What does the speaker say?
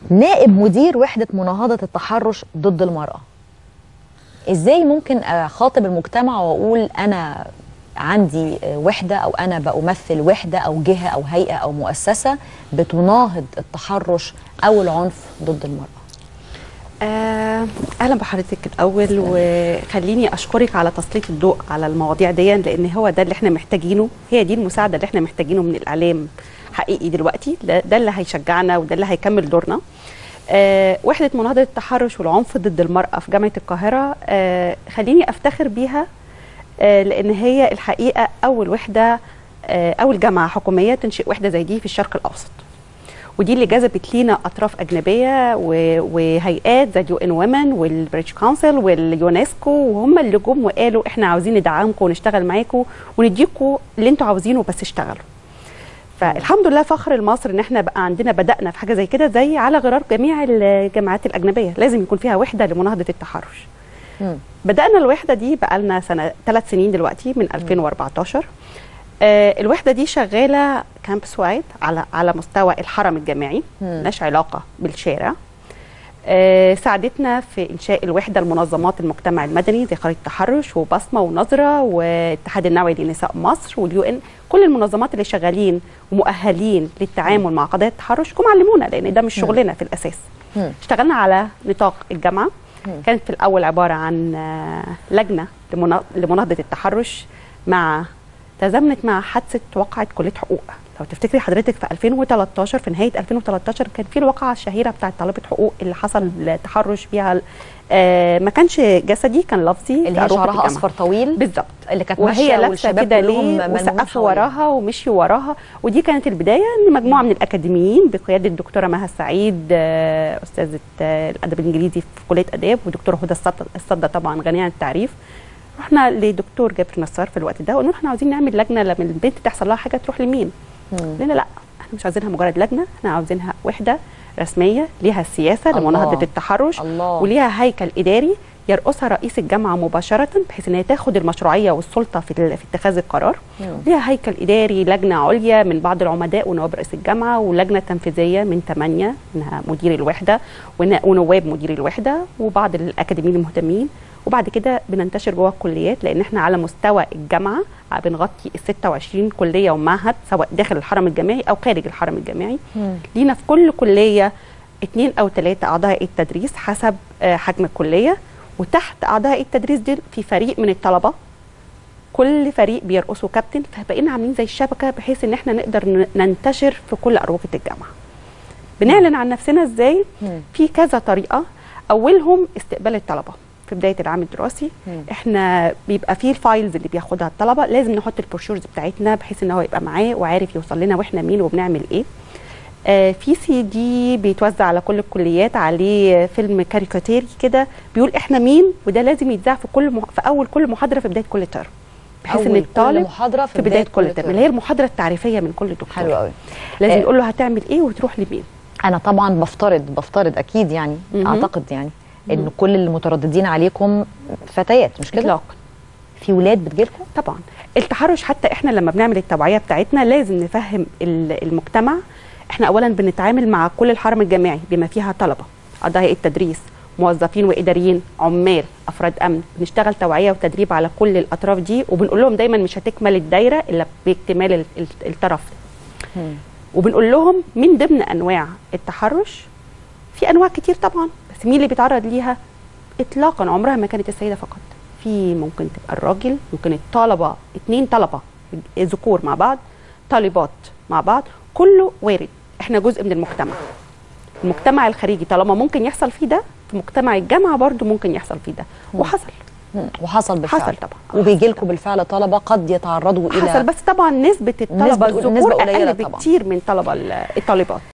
نائب مدير وحدة مناهضة التحرش ضد المرأة، ازاي ممكن اخاطب المجتمع واقول انا عندي وحدة او انا بمثل وحدة او جهة او هيئة او مؤسسة بتناهض التحرش او العنف ضد المرأة؟ اهلا بحضرتك الاول، وخليني اشكرك على تسليط الضوء على المواضيع دي، لان هو ده اللي احنا محتاجينه، هي دي المساعده اللي احنا محتاجينه من الاعلام حقيقي دلوقتي. ده اللي هيشجعنا وده اللي هيكمل دورنا. وحده مناهضه التحرش والعنف ضد المراه في جامعه القاهره، خليني افتخر بيها، لان هي الحقيقه اول وحده، اول جامعه حكوميه تنشئ وحده زي دي في الشرق الاوسط، ودي اللي جذبت لينا اطراف اجنبيه وهيئات زي UN Women والبريتش كونسل واليونسكو، وهم اللي جم وقالوا احنا عاوزين ندعمكم ونشتغل معاكم ونديكم اللي انتوا عاوزينه بس اشتغلوا. فالحمد لله فخر لمصر ان احنا بقى عندنا بدانا في حاجه زي كده، زي على غرار جميع الجامعات الاجنبيه لازم يكون فيها وحده لمناهضه التحرش. بدانا الوحده دي بقى لنا 3 سنين دلوقتي من 2014. الوحده دي شغاله كامبس وايد على مستوى الحرم الجامعي، ملهاش علاقه بالشارع. ساعدتنا في انشاء الوحده المنظمات المجتمع المدني زي خريطه التحرش وبصمه ونظره والاتحاد النوعي لنساء مصر والUN، كل المنظمات اللي شغالين ومؤهلين للتعامل مع قضايا التحرش جم علمونا، لان ده مش شغلنا في الاساس. اشتغلنا على نطاق الجامعه. كانت في الاول عباره عن لجنه لمناهضه التحرش تزامنت مع حادثه وقعت كليه حقوق. لو تفتكري حضرتك في 2013، في نهايه 2013 كان في الواقعه الشهيره بتاعه طالبه حقوق اللي حصل تحرش فيها، ما كانش جسدي، كان لفظي، اللي هي شعرها اصفر طويل بالظبط، اللي كانت وهي لابسه كده ليه وسقفوا وراها ومشي وراها. ودي كانت البدايه، ان مجموعه من الاكاديميين بقياده الدكتوره مها السعيد استاذه الادب الانجليزي في كليه اداب، ودكتوره هدى الصدى طبعا غنيه عن التعريف، رحنا لدكتور جابر نصار في الوقت ده وقلنا احنا عاوزين نعمل لجنه لما البنت تحصل لها حاجه تروح لمين؟ قلنا لا، احنا مش عاوزينها مجرد لجنه، احنا عاوزينها وحده رسميه ليها السياسه لمناهضه التحرش، وليها هيكل اداري يرأسها رئيس الجامعه مباشره، بحيث ان هي تاخد المشروعيه والسلطه في اتخاذ القرار. ليها هيكل اداري، لجنه عليا من بعض العمداء ونواب رئيس الجامعه، ولجنه تنفيذيه من 8 منها مدير الوحده ونواب مدير الوحده وبعض الاكاديميين المهتمين. وبعد كده بننتشر جوه الكليات، لان احنا على مستوى الجامعه بنغطي ال 26 كليه ومعهد، سواء داخل الحرم الجامعي او خارج الحرم الجامعي. لينا في كل كليه 2 أو 3 اعضاء هيئه التدريس حسب حجم الكليه، وتحت اعضاء هيئه التدريس دي في فريق من الطلبه، كل فريق بيرقصه كابتن، فبقينا عاملين زي الشبكه بحيث ان احنا نقدر ننتشر في كل اروقه الجامعه. بنعلن عن نفسنا ازاي؟ في كذا طريقه، اولهم استقبال الطلبه في بدايه العام الدراسي. احنا بيبقى فيه الفايلز اللي بياخدها الطلبه، لازم نحط البروشورز بتاعتنا بحيث ان هو يبقى معاه وعارف يوصل لنا واحنا مين وبنعمل ايه. في CD بيتوزع على كل الكليات، عليه فيلم كاريكاتيري كده بيقول احنا مين، وده لازم يتذاع في اول كل محاضره في بدايه كل ترم، بحيث ان الطالب في بدايه كل ترم اللي هي المحاضره التعريفيه من كل دكتور. حلو قوي. لازم يقول له هتعمل ايه وتروح لمين. انا طبعا بفترض اكيد يعني اعتقد يعني ان كل المترددين عليكم فتيات، مش كده؟ اطلاقا. في ولاد بتجيلكم؟ طبعا. التحرش حتى احنا لما بنعمل التوعيه بتاعتنا لازم نفهم المجتمع. احنا اولا بنتعامل مع كل الحرم الجامعي بما فيها طلبه، اعضاء هيئه التدريس، موظفين واداريين، عمال، افراد امن، بنشتغل توعيه وتدريب على كل الاطراف دي، وبنقول لهم دايما مش هتكمل الدايره الا باكتمال الطرف. وبنقول لهم من ضمن انواع التحرش، في انواع كتير طبعا، بس مين اللي بيتعرض ليها؟ اطلاقا عمرها ما كانت السيده فقط، في ممكن تبقى الراجل، ممكن الطلبه، 2 طلبه ذكور مع بعض، طالبات مع بعض، كله وارد. احنا جزء من المجتمع الخارجي، طالما ممكن يحصل فيه ده، في مجتمع الجامعه برضو ممكن يحصل فيه ده، وحصل بالفعل. حصل طبعا. وبيجي لكم بالفعل طلبه قد يتعرضوا الى حصل، بس طبعا نسبه الطلبه الذكور اقل بكتير من الطالبات.